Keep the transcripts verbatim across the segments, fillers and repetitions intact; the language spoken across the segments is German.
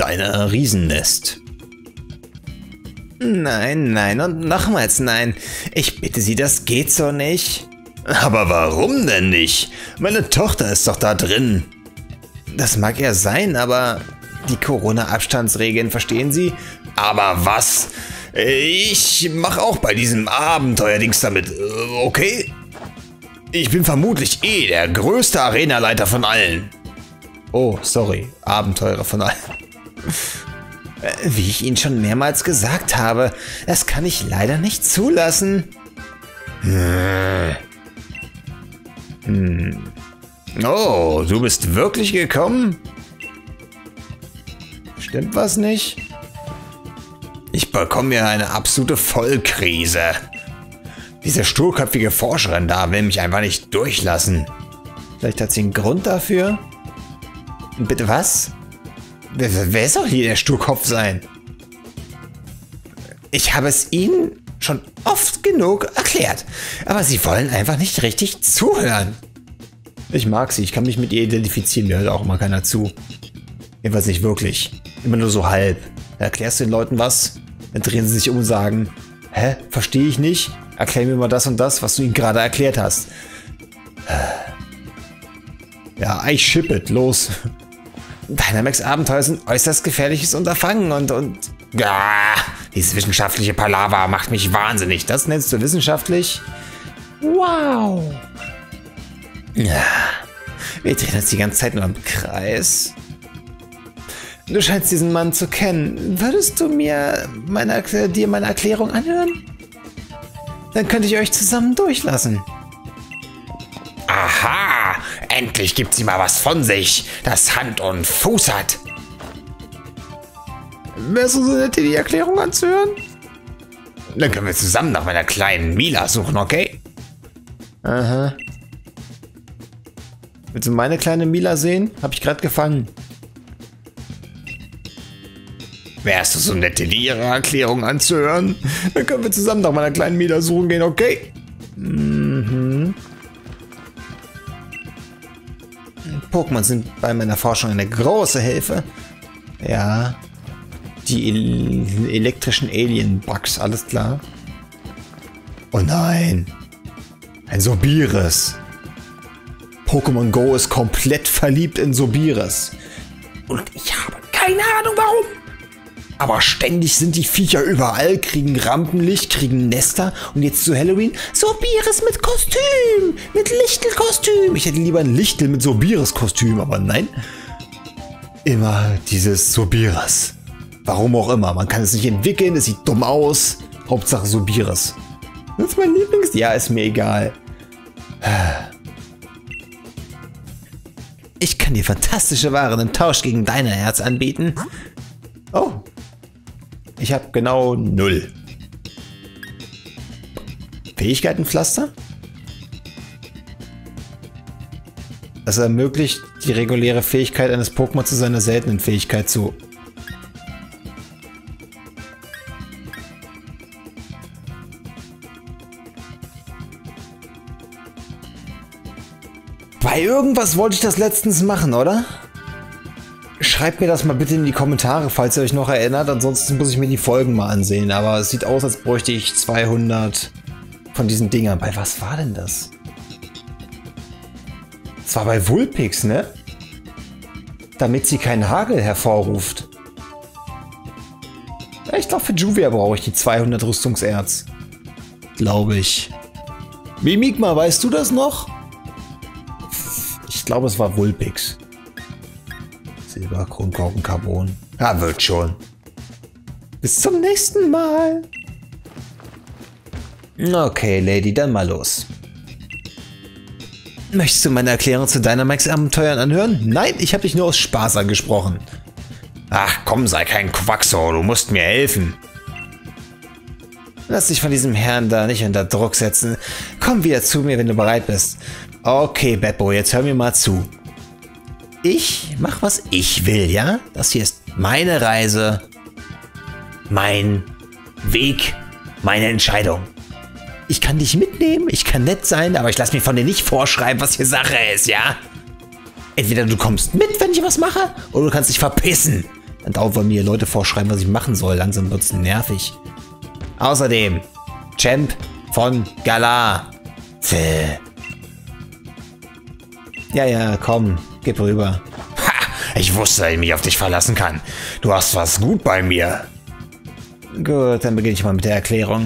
deiner Riesennest. Nein, nein und nochmals nein. Ich bitte Sie, das geht so nicht. Aber warum denn nicht? Meine Tochter ist doch da drin. Das mag ja sein, aber die Corona-Abstandsregeln, verstehen Sie? Aber was? Ich mache auch bei diesem Abenteuerdings damit, okay? Ich bin vermutlich eh der größte Arenaleiter von allen. Oh, sorry, Abenteurer von allen. Wie ich Ihnen schon mehrmals gesagt habe, das kann ich leider nicht zulassen. Hm. Hm. Oh, du bist wirklich gekommen? Stimmt was nicht? Ich bekomme ja eine absolute Vollkrise. Diese sturköpfige Forscherin da will mich einfach nicht durchlassen. Vielleicht hat sie einen Grund dafür? Bitte was? Wer, wer soll hier der Sturkopf sein? Ich habe es Ihnen schon oft genug erklärt, aber Sie wollen einfach nicht richtig zuhören. Ich mag sie, ich kann mich mit ihr identifizieren, mir hört auch immer keiner zu. Jedenfalls nicht wirklich, immer nur so halb. Da erklärst du den Leuten was, dann drehen sie sich um und sagen, hä, verstehe ich nicht? Erklär mir mal das und das, was du ihnen gerade erklärt hast. Ja, I ship it, los. Dynamax Abenteuer sind äußerst gefährliches Unterfangen und, und... Ja, dieses wissenschaftliche Palaver macht mich wahnsinnig. Das nennst du wissenschaftlich? Wow. Ja, wir drehen uns die ganze Zeit nur im Kreis. Du scheinst diesen Mann zu kennen. Würdest du mir meine, dir meine Erklärung anhören? Dann könnte ich euch zusammen durchlassen. Aha, endlich gibt sie mal was von sich, das Hand und Fuß hat. Wärst du so nett, dir die Erklärung anzuhören? Dann können wir zusammen nach meiner kleinen Mila suchen, okay? Aha. Willst du meine kleine Mila sehen? Hab ich gerade gefangen. Wärst du so nett, dir ihre Erklärung anzuhören? Dann können wir zusammen nach meiner kleinen Mila suchen gehen, okay? Mhm. Pokémon sind bei meiner Forschung eine große Hilfe. Ja. Die el elektrischen Alien-Bugs, alles klar. Oh nein. Ein Sobiris. Pokémon Go ist komplett verliebt in Sobiris. Und ich habe keine Ahnung warum. Aber ständig sind die Viecher überall, kriegen Rampenlicht, kriegen Nester und jetzt zu Halloween Sobiris mit Kostüm, mit Lichtelkostüm. Ich hätte lieber ein Lichtel mit Sobiris-Kostüm, aber nein. Immer dieses Sobiris. Warum auch immer, man kann es nicht entwickeln, es sieht dumm aus. Hauptsache Sobiris. Das ist mein Lieblings... Ja, ist mir egal. Ich kann dir fantastische Waren im Tausch gegen dein Herz anbieten. Oh. Ich habe genau null. Fähigkeitenpflaster? Das ermöglicht die reguläre Fähigkeit eines Pokémon zu seiner seltenen Fähigkeit zu... Bei irgendwas wollte ich das letztens machen, oder? Schreibt mir das mal bitte in die Kommentare, falls ihr euch noch erinnert. Ansonsten muss ich mir die Folgen mal ansehen. Aber es sieht aus, als bräuchte ich zweihundert von diesen Dingern. Bei was war denn das? Das war bei Vulpix, ne? Damit sie keinen Hagel hervorruft. Ja, ich glaube, für Juvia brauche ich die zweihundert Rüstungserz. Glaube ich. Mimikma, weißt du das noch? Ich glaube, es war Vulpix. Silber, Kronkorken, Carbon. Ja, wird schon. Bis zum nächsten Mal. Okay, Lady, dann mal los. Möchtest du meine Erklärung zu Dynamax-Abenteuern anhören? Nein, ich habe dich nur aus Spaß angesprochen. Ach komm, sei kein Quaxo, du musst mir helfen. Lass dich von diesem Herrn da nicht unter Druck setzen. Komm wieder zu mir, wenn du bereit bist. Okay, Beppo, jetzt hör mir mal zu. Ich mach, was ich will, ja? Das hier ist meine Reise, mein Weg, meine Entscheidung. Ich kann dich mitnehmen, ich kann nett sein, aber ich lass mir von dir nicht vorschreiben, was hier Sache ist, ja? Entweder du kommst mit, wenn ich was mache, oder du kannst dich verpissen. Andauernd wollen mir Leute vorschreiben, was ich machen soll. Langsam wird es nervig. Außerdem, Champ von Galar. Zäh. Ja, ja, komm, gib rüber. Ha, ich wusste, dass ich mich auf dich verlassen kann. Du hast was gut bei mir. Gut, dann beginne ich mal mit der Erklärung.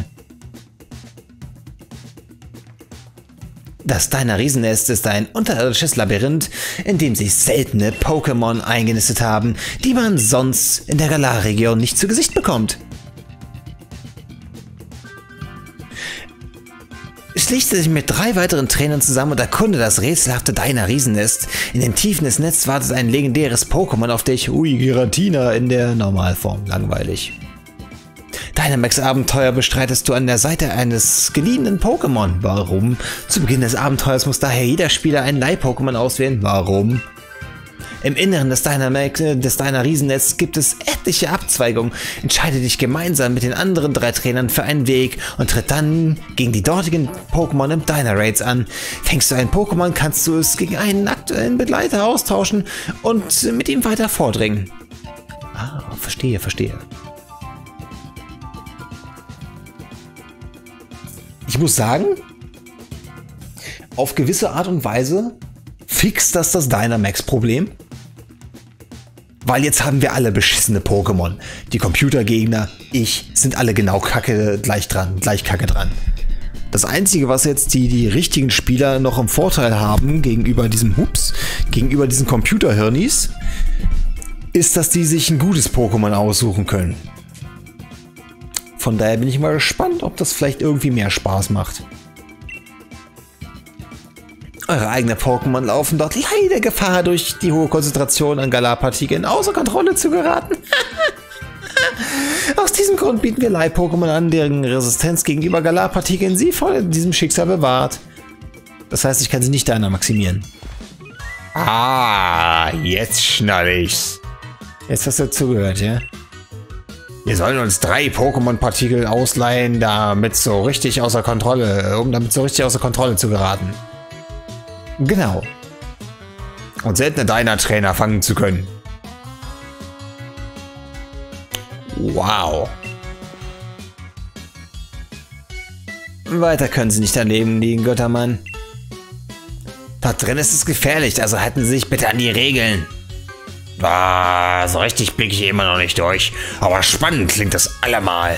Das Deiner Riesennest ist ein unterirdisches Labyrinth, in dem sich seltene Pokémon eingenistet haben, die man sonst in der Galar-Region nicht zu Gesicht bekommt. Schließe dich mit drei weiteren Trainern zusammen und erkunde das rätselhafte Deiner Riesennest. In den Tiefen des Netzes wartet ein legendäres Pokémon auf dich. Ui, Giratina in der Normalform. Langweilig. Dynamax-Abenteuer bestreitest du an der Seite eines geliehenen Pokémon. Warum? Zu Beginn des Abenteuers muss daher jeder Spieler ein Leih-Pokémon auswählen. Warum? Im Inneren des Dynamax, des Deiner Riesennetzes gibt es etliche Abzweigungen. Entscheide dich gemeinsam mit den anderen drei Trainern für einen Weg und tritt dann gegen die dortigen Pokémon im Dynaraids an. Fängst du ein Pokémon, kannst du es gegen einen aktuellen Begleiter austauschen und mit ihm weiter vordringen. Ah, verstehe, verstehe. Ich muss sagen, auf gewisse Art und Weise fixt das das Dynamax-Problem. Weil jetzt haben wir alle beschissene Pokémon. Die Computergegner, ich, sind alle genau kacke gleich dran, gleich kacke dran. Das Einzige, was jetzt die, die richtigen Spieler noch im Vorteil haben gegenüber diesem Hups, gegenüber diesen Computerhirnis, ist, dass die sich ein gutes Pokémon aussuchen können. Von daher bin ich mal gespannt, ob das vielleicht irgendwie mehr Spaß macht. Eure eigenen Pokémon laufen dort leider Gefahr, durch die hohe Konzentration an Galar-Partikeln außer Kontrolle zu geraten. Aus diesem Grund bieten wir Leih-Pokémon an, deren Resistenz gegenüber Galar-Partikeln sie vor diesem Schicksal bewahrt. Das heißt, ich kann sie nicht deiner maximieren. Ah, jetzt schnall ich's. Jetzt hast du zugehört, ja? Wir sollen uns drei Pokémon-Partikel ausleihen, damit so richtig außer Kontrolle, um damit so richtig außer Kontrolle zu geraten. Genau. Und seltene Deiner-Trainer fangen zu können. Wow. Weiter können sie nicht daneben liegen, Göttermann. Da drin ist es gefährlich, also halten Sie sich bitte an die Regeln. Ah, so richtig blicke ich immer noch nicht durch. Aber spannend klingt das allemal.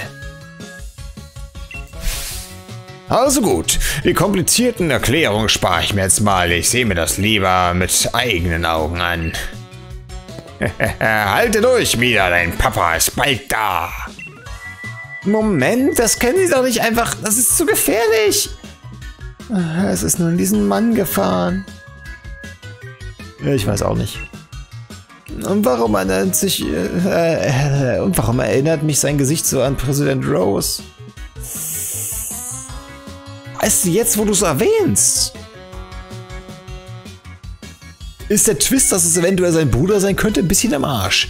Also gut, die komplizierten Erklärungen spare ich mir jetzt mal. Ich sehe mir das lieber mit eigenen Augen an. Halte durch, Mida, dein Papa ist bald da. Moment, das können Sie doch nicht einfach... Das ist zu gefährlich. Es ist nur in diesen Mann gefahren. Ich weiß auch nicht. Und warum erinnert sich... Äh, äh, und warum erinnert mich sein Gesicht so an Präsident Rose? Weißt du, jetzt, wo du es erwähnst, ist der Twist, dass es eventuell sein Bruder sein könnte, ein bisschen am Arsch.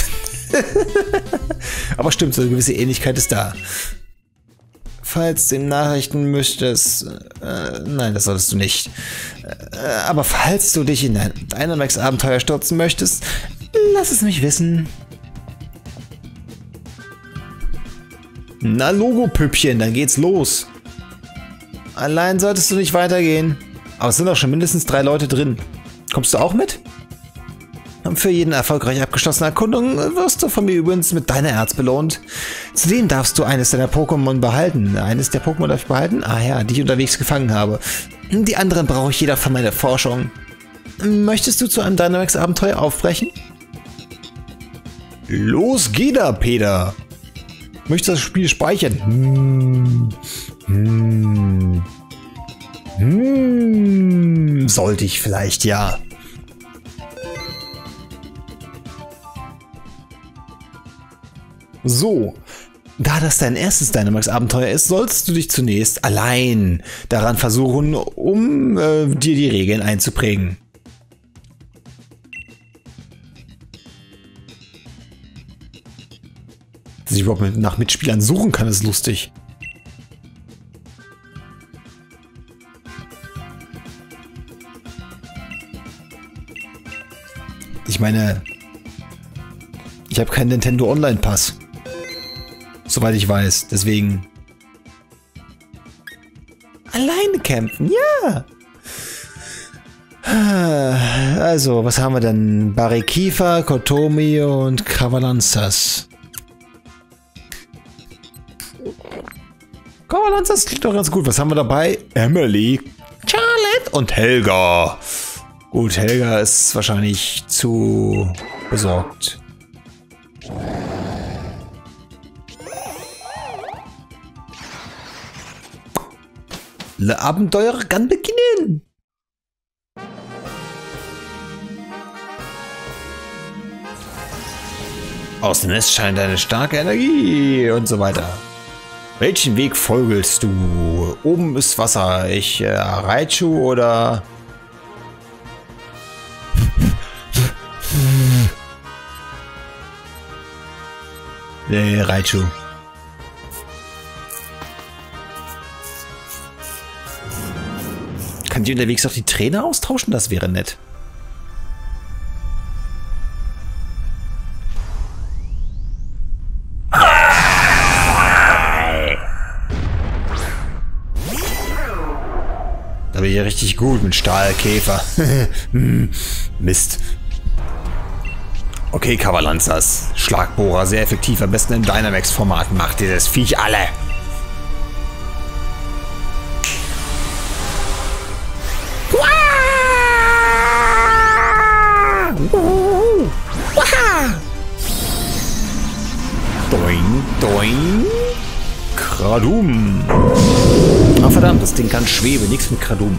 Aber stimmt, so eine gewisse Ähnlichkeit ist da. Falls du Nachrichten möchtest, äh, nein, das solltest du nicht. Äh, aber falls du dich in ein Dynamax-Abenteuer stürzen möchtest, lass es mich wissen. Na, Logo-Püppchen, dann geht's los. Allein solltest du nicht weitergehen. Aber es sind auch schon mindestens drei Leute drin. Kommst du auch mit? Und für jeden erfolgreich abgeschlossene Erkundung wirst du von mir übrigens mit deiner Herz belohnt. Zudem darfst du eines deiner Pokémon behalten. Eines der Pokémon darf ich behalten? Ah ja, die ich unterwegs gefangen habe. Die anderen brauche ich jeder für meine Forschung. Möchtest du zu einem Dynamax-Abenteuer aufbrechen? Los geht da, Peter. Möchtest du das Spiel speichern? Hm. Hm. Hm. Sollte ich vielleicht, ja. So, da das dein erstes Dynamax-Abenteuer ist, solltest du dich zunächst allein daran versuchen, um äh, dir die Regeln einzuprägen. Dass ich überhaupt nach Mitspielern suchen kann, ist lustig. Ich meine, Ich habe keinen Nintendo Online Pass. Soweit ich weiß. Deswegen. Alleine campen, ja. Also, was haben wir denn? Barikifa, Kotomi und Kavalanzas. Kavalanzas klingt doch ganz gut. Was haben wir dabei? Emily, Charlotte und Helga. Gut, Helga ist wahrscheinlich zu besorgt. Le Abenteuer kann beginnen. Aus dem Nest scheint eine starke Energie und so weiter. Welchen Weg folgst du? Oben ist Wasser. Ich äh, Raichu oder... nee, Raichu. Kann die unterwegs auch die Trainer austauschen? Das wäre nett. Da bin ich ja richtig gut mit Stahlkäfer. Mist. Okay, Kavalanzas. Schlagbohrer, sehr effektiv. Am besten im Dynamax-Format. Macht ihr das Viech alle. Doing, doing. Kradum. Ah, verdammt, das Ding kann schweben. Nichts mit Kradum.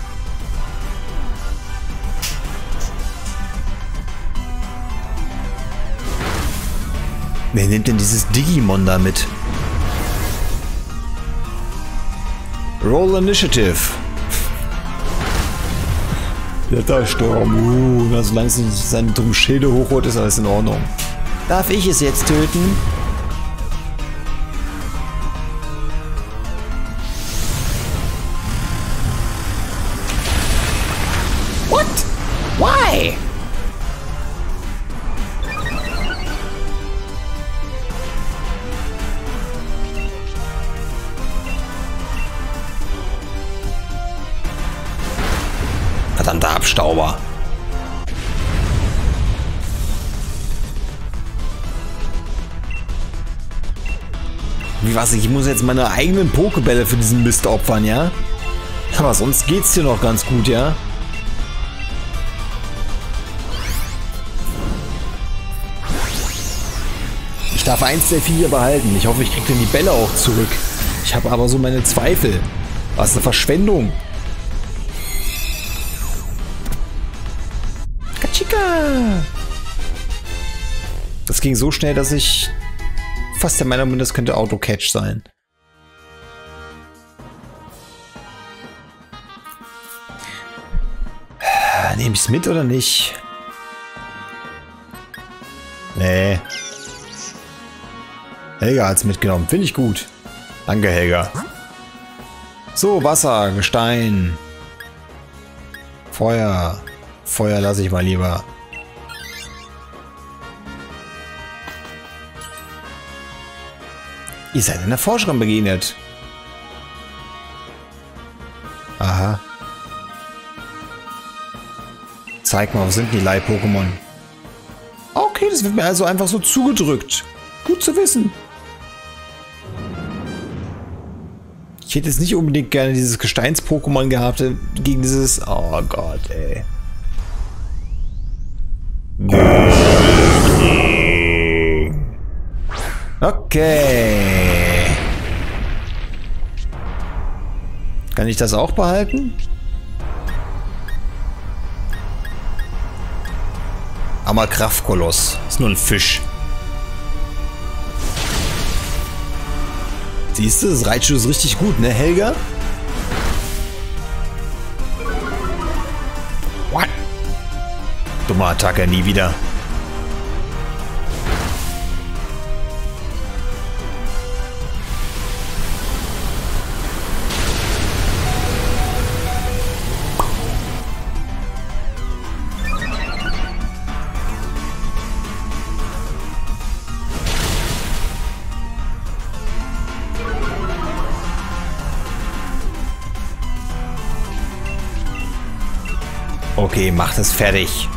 Wer nimmt denn dieses Digimon da mit? Roll Initiative. Blättersturm. Uh, solange es nicht seine dummen Schilde hochholt, ist alles in Ordnung. Darf ich es jetzt töten? What? Why? Verdammter Abstauber. Wie was? Ich muss jetzt meine eigenen Pokebälle für diesen Mist opfern, ja? Aber sonst geht's hier noch ganz gut, ja? Ich darf eins der vier behalten. Ich hoffe, ich kriege dann die Bälle auch zurück. Ich habe aber so meine Zweifel. Was eine Verschwendung. Das ging so schnell, dass ich fast der Meinung bin, das könnte Auto-Catch sein. Nehme ich es mit oder nicht? Nee. Helga hat es mitgenommen. Finde ich gut. Danke, Helga. So, Wasser, Gestein. Feuer. Feuer lasse ich mal lieber. Ihr seid einer Forscherin begegnet. Aha. Zeig mal, wo sind die Leih-Pokémon? Okay, das wird mir also einfach so zugedrückt. Gut zu wissen. Ich hätte jetzt nicht unbedingt gerne dieses Gesteins-Pokémon gehabt gegen dieses... Oh Gott, ey. Okay. Kann ich das auch behalten? Ammerkraftkoloss. Ist nur ein Fisch. Siehst du, das Raichu ist richtig gut, ne, Helga? What? Dumme Attacke, nie wieder. Okay, mach das fertig.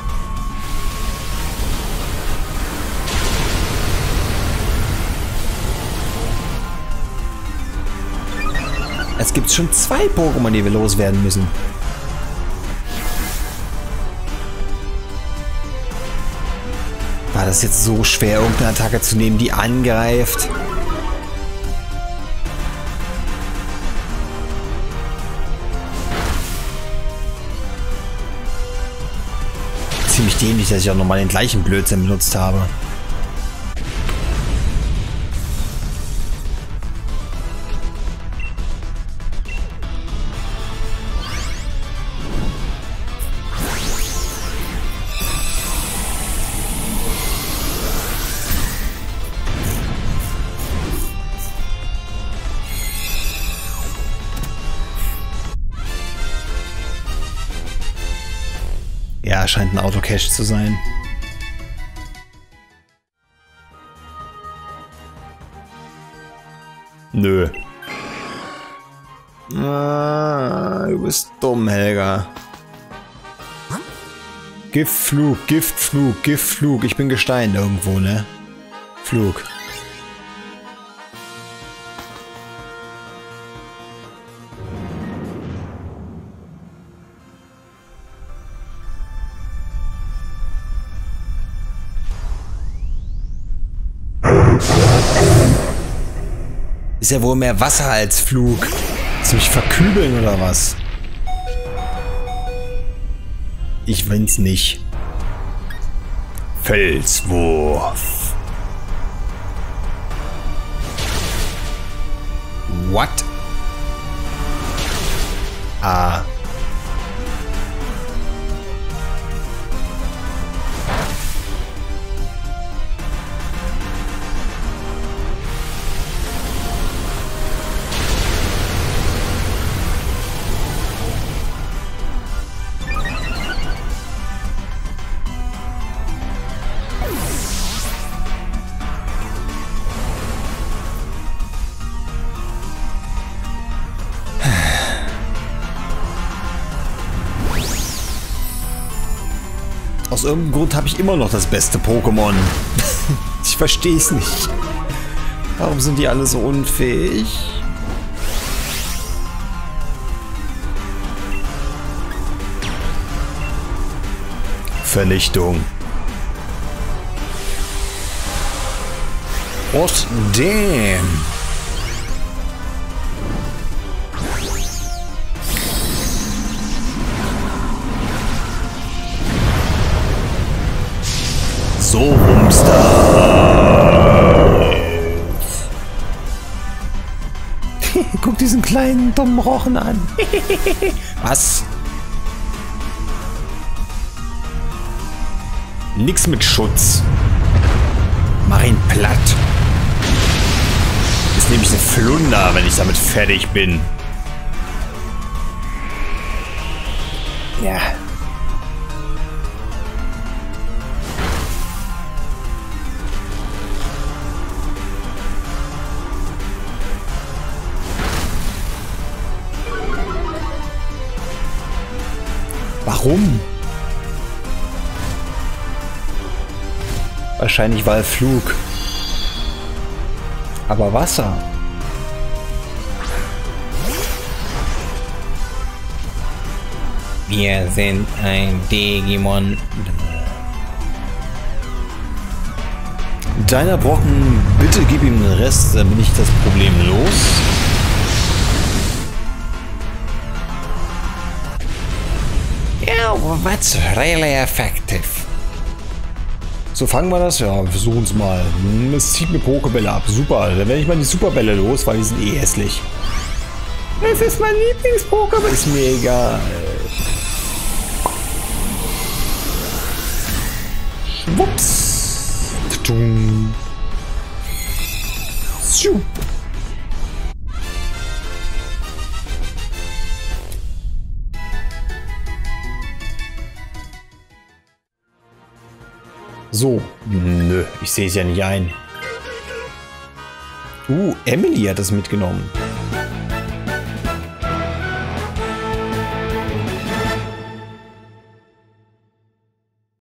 Es gibt schon zwei Pokémon, die wir loswerden müssen. War das jetzt so schwer, irgendeine Attacke zu nehmen, die angreift? Ziemlich dämlich, dass ich auch nochmal den gleichen Blödsinn benutzt habe. Ja, scheint ein Autocache zu sein. Nö. Ah, du bist dumm, Helga. Giftflug, Giftflug, Giftflug. Ich bin Gestein irgendwo, ne? Flug. Ist ja wohl mehr Wasser als Flug. Soll mich verkübeln oder was? Ich will's nicht. Felswurf. What? Ah. Aus irgendeinem Grund habe ich immer noch das beste Pokémon. Ich verstehe es nicht. Warum sind die alle so unfähig? Vernichtung. What damn? So rum's da. Guck diesen kleinen dummen Rochen an. Was? Nix mit Schutz. Mach ihn platt. Ist nämlich eine Flunder, wenn ich damit fertig bin. Ja. Warum? Wahrscheinlich war er Flug. Aber Wasser. Wir sind ein Digimon. Deiner Brocken, bitte gib ihm den Rest, dann bin ich das Problem los. That's really effective. So, fangen wir das? Ja, wir versuchen es mal. Es zieht mir Pokebälle ab. Super. Dann werde ich mal die Superbälle los, weil die sind eh hässlich. Es ist mein Lieblings-Pokéball. Ist mir egal. Schwupps. Tudum. Schuh. So. Nö, ich sehe es ja nicht ein. Uh, Emily hat das mitgenommen.